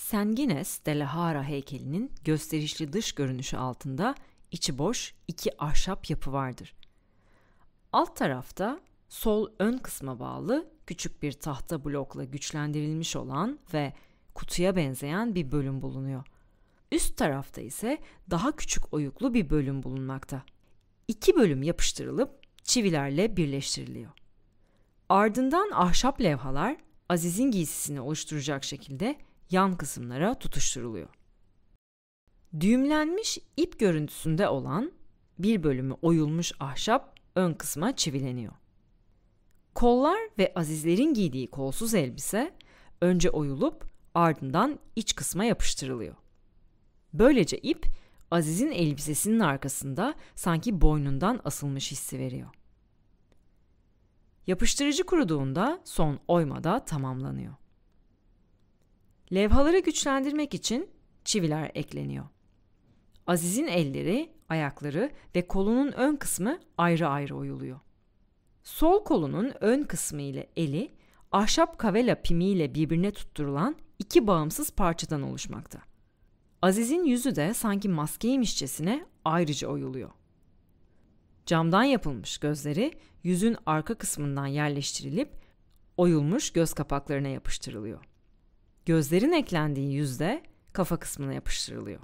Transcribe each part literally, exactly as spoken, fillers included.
Sanguines de la Hara heykelinin gösterişli dış görünüşü altında içi boş iki ahşap yapı vardır. Alt tarafta sol ön kısma bağlı küçük bir tahta blokla güçlendirilmiş olan ve kutuya benzeyen bir bölüm bulunuyor. Üst tarafta ise daha küçük oyuklu bir bölüm bulunmakta. İki bölüm yapıştırılıp çivilerle birleştiriliyor. Ardından ahşap levhalar Aziz'in giysisini oluşturacak şekilde yan kısımlara tutuşturuluyor. Düğümlenmiş ip görüntüsünde olan bir bölümü oyulmuş ahşap ön kısma çivileniyor. Kollar ve Azizlerin giydiği kolsuz elbise önce oyulup ardından iç kısma yapıştırılıyor. Böylece ip Aziz'in elbisesinin arkasında sanki boynundan asılmış hissi veriyor. Yapıştırıcı kuruduğunda son oyma da tamamlanıyor. Levhaları güçlendirmek için çiviler ekleniyor. Aziz'in elleri, ayakları ve kolunun ön kısmı ayrı ayrı oyuluyor. Sol kolunun ön kısmı ile eli ahşap kavela pimiyle birbirine tutturulan iki bağımsız parçadan oluşmakta. Aziz'in yüzü de sanki maskeymişçesine ayrıca oyuluyor. Camdan yapılmış gözleri yüzün arka kısmından yerleştirilip oyulmuş göz kapaklarına yapıştırılıyor. Gözlerin eklendiği yüz de kafa kısmına yapıştırılıyor.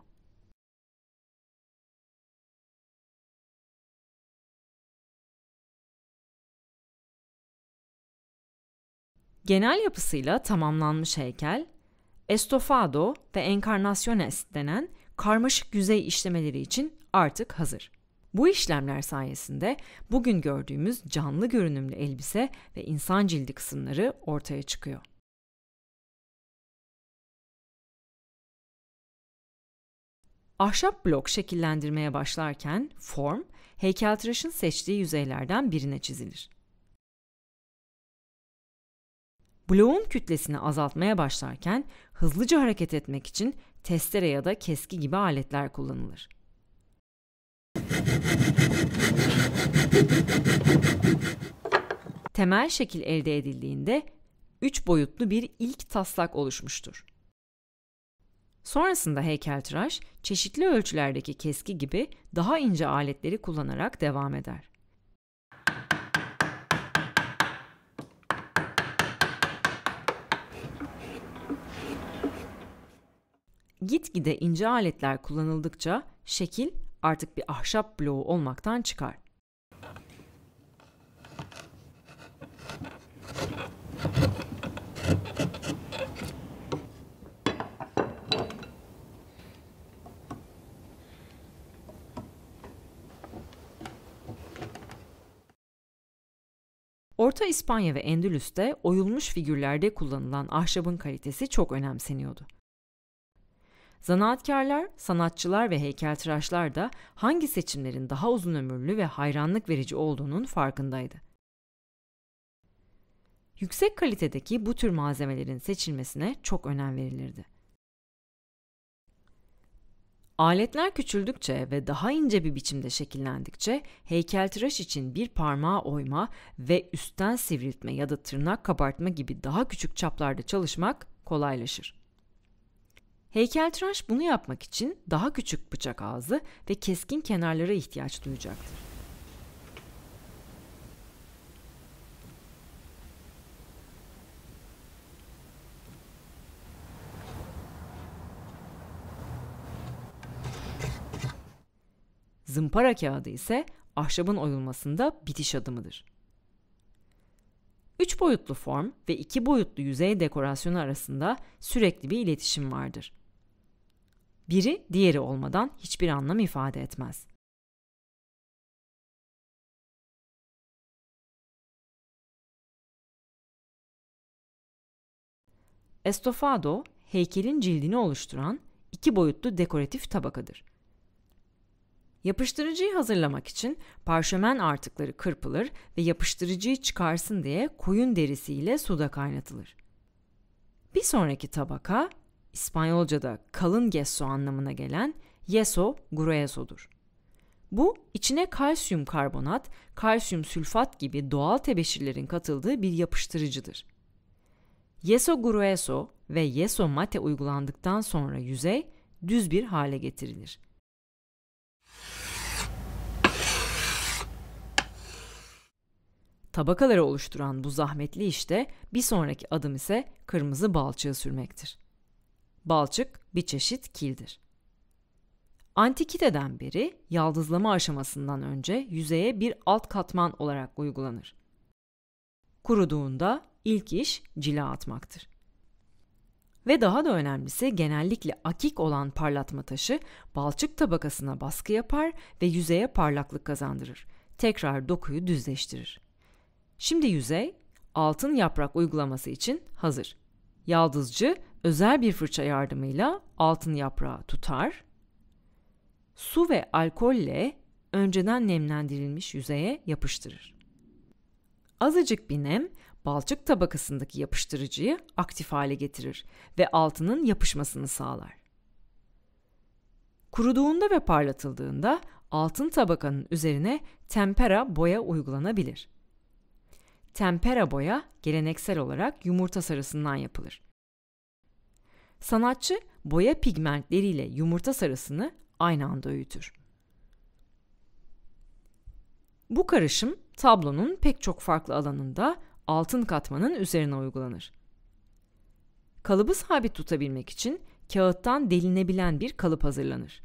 Genel yapısıyla tamamlanmış heykel, estofado ve encarnaciones denen karmaşık yüzey işlemeleri için artık hazır. Bu işlemler sayesinde bugün gördüğümüz canlı görünümlü elbise ve insan cildi kısımları ortaya çıkıyor. Ahşap blok şekillendirmeye başlarken form, heykeltıraşın seçtiği yüzeylerden birine çizilir. Bloğun kütlesini azaltmaya başlarken hızlıca hareket etmek için testere ya da keski gibi aletler kullanılır. Temel şekil elde edildiğinde üç boyutlu bir ilk taslak oluşmuştur. Sonrasında heykeltıraş çeşitli ölçülerdeki keski gibi daha ince aletleri kullanarak devam eder. Gitgide ince aletler kullanıldıkça şekil artık bir ahşap bloğu olmaktan çıkar. Orta İspanya ve Endülüs'te oyulmuş figürlerde kullanılan ahşabın kalitesi çok önemseniyordu. Zanaatkarlar, sanatçılar ve heykeltıraşlar da hangi seçimlerin daha uzun ömürlü ve hayranlık verici olduğunun farkındaydı. Yüksek kalitedeki bu tür malzemelerin seçilmesine çok önem verilirdi. Aletler küçüldükçe ve daha ince bir biçimde şekillendikçe heykeltıraş için bir parmağı oyma ve üstten sivriltme ya da tırnak kabartma gibi daha küçük çaplarda çalışmak kolaylaşır. Heykeltıraş bunu yapmak için daha küçük bıçak ağzı ve keskin kenarlara ihtiyaç duyacaktır. Zımpara kağıdı ise ahşabın oyulmasında bitiş adımıdır. Üç boyutlu form ve iki boyutlu yüzey dekorasyonu arasında sürekli bir iletişim vardır. Biri diğeri olmadan hiçbir anlam ifade etmez. Estofado, heykelin cildini oluşturan iki boyutlu dekoratif tabakadır. Yapıştırıcıyı hazırlamak için parşömen artıkları kırpılır ve yapıştırıcıyı çıkarsın diye koyun derisiyle suda kaynatılır. Bir sonraki tabaka, İspanyolca'da kalın gesso anlamına gelen yeso grueso'dur. Bu, içine kalsiyum karbonat, kalsiyum sülfat gibi doğal tebeşirlerin katıldığı bir yapıştırıcıdır. Yeso grueso ve yeso mate uygulandıktan sonra yüzey düz bir hale getirilir. Tabakaları oluşturan bu zahmetli işte bir sonraki adım ise kırmızı balçığı sürmektir. Balçık bir çeşit kildir. Antikiteden beri yaldızlama aşamasından önce yüzeye bir alt katman olarak uygulanır. Kuruduğunda ilk iş cila atmaktır. Ve daha da önemlisi genellikle akik olan parlatma taşı balçık tabakasına baskı yapar ve yüzeye parlaklık kazandırır. Tekrar dokuyu düzleştirir. Şimdi yüzey altın yaprak uygulaması için hazır. Yaldızcı özel bir fırça yardımıyla altın yaprağı tutar, su ve alkolle önceden nemlendirilmiş yüzeye yapıştırır. Azıcık bir nem balçık tabakasındaki yapıştırıcıyı aktif hale getirir ve altının yapışmasını sağlar. Kuruduğunda ve parlatıldığında altın tabakanın üzerine tempera boya uygulanabilir. Tempera boya geleneksel olarak yumurta sarısından yapılır. Sanatçı boya pigmentleriyle yumurta sarısını aynı anda öğütür. Bu karışım tablonun pek çok farklı alanında altın katmanın üzerine uygulanır. Kalıbı sabit tutabilmek için kağıttan delinebilen bir kalıp hazırlanır.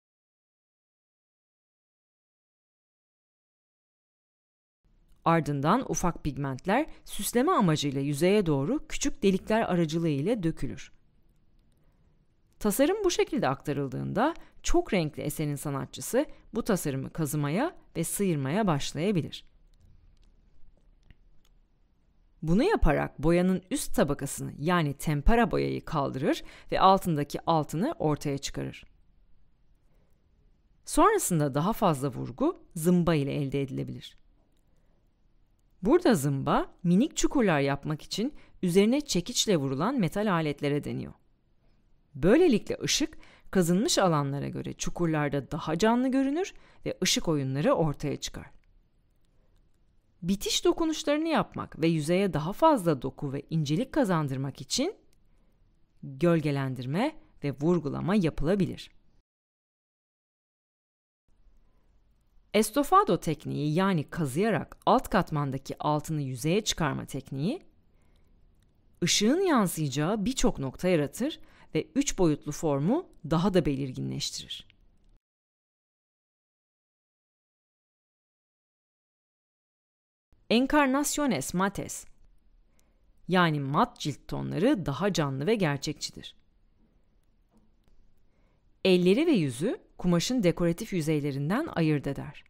Ardından ufak pigmentler süsleme amacıyla yüzeye doğru küçük delikler aracılığıyla dökülür. Tasarım bu şekilde aktarıldığında çok renkli eserin sanatçısı bu tasarımı kazımaya ve sıyırmaya başlayabilir. Bunu yaparak boyanın üst tabakasını yani tempera boyayı kaldırır ve altındaki altını ortaya çıkarır. Sonrasında daha fazla vurgu zımba ile elde edilebilir. Burada zımba minik çukurlar yapmak için üzerine çekiçle vurulan metal aletlere deniyor. Böylelikle ışık kazınmış alanlara göre çukurlarda daha canlı görünür ve ışık oyunları ortaya çıkar. Bitiş dokunuşlarını yapmak ve yüzeye daha fazla doku ve incelik kazandırmak için gölgelendirme ve vurgulama yapılabilir. Estofado tekniği yani kazıyarak alt katmandaki altını yüzeye çıkarma tekniği, ışığın yansıyacağı birçok nokta yaratır ve üç boyutlu formu daha da belirginleştirir. Encarnaciones mates yani mat cilt tonları daha canlı ve gerçekçidir. Elleri ve yüzü kumaşın dekoratif yüzeylerinden ayırt eder.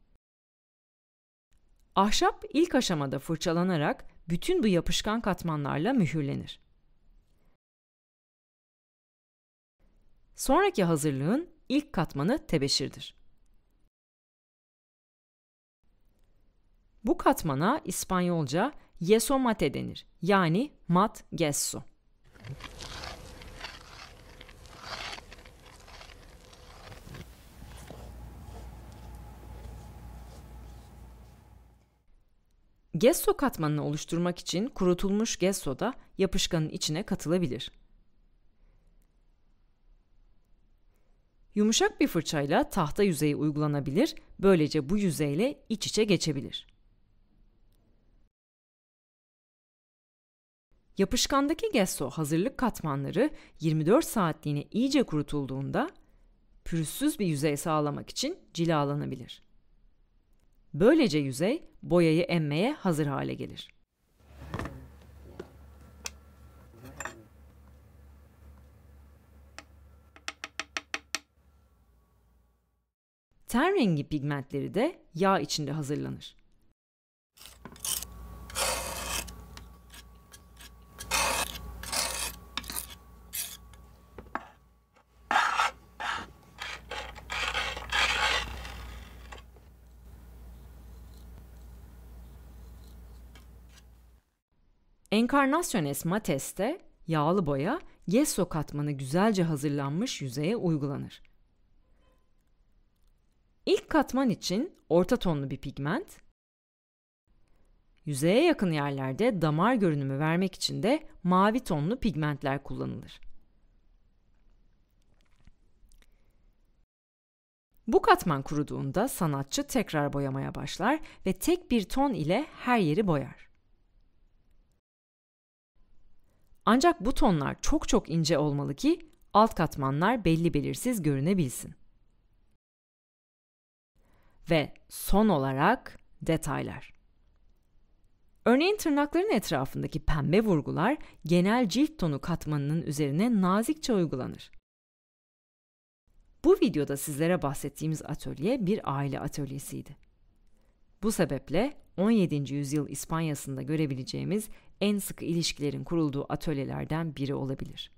Ahşap ilk aşamada fırçalanarak bütün bu yapışkan katmanlarla mühürlenir. Sonraki hazırlığın ilk katmanı tebeşirdir. Bu katmana İspanyolca yeso mate denir, yani mat gesso. Gesso katmanını oluşturmak için kurutulmuş gesso da yapışkanın içine katılabilir. Yumuşak bir fırçayla tahta yüzeyi uygulanabilir, böylece bu yüzeyle iç içe geçebilir. Yapışkandaki gesso hazırlık katmanları yirmi dört saatliğine iyice kurutulduğunda pürüzsüz bir yüzey sağlamak için cilalanabilir. Böylece yüzey boyayı emmeye hazır hale gelir. Ten rengi pigmentleri de yağ içinde hazırlanır. Encarnaciones mates'te yağlı boya gesso katmanı güzelce hazırlanmış yüzeye uygulanır. İlk katman için orta tonlu bir pigment, Yüzeye yakın yerlerde damar görünümü vermek için de mavi tonlu pigmentler kullanılır. Bu katman kuruduğunda sanatçı tekrar boyamaya başlar ve tek bir ton ile her yeri boyar. Ancak bu tonlar çok çok ince olmalı ki alt katmanlar belli belirsiz görünebilsin. Ve son olarak detaylar. Örneğin tırnakların etrafındaki pembe vurgular genel cilt tonu katmanının üzerine nazikçe uygulanır. Bu videoda sizlere bahsettiğimiz atölye bir aile atölyesiydi. Bu sebeple on yedinci yüzyıl İspanya'sında görebileceğimiz en sıkı ilişkilerin kurulduğu atölyelerden biri olabilir.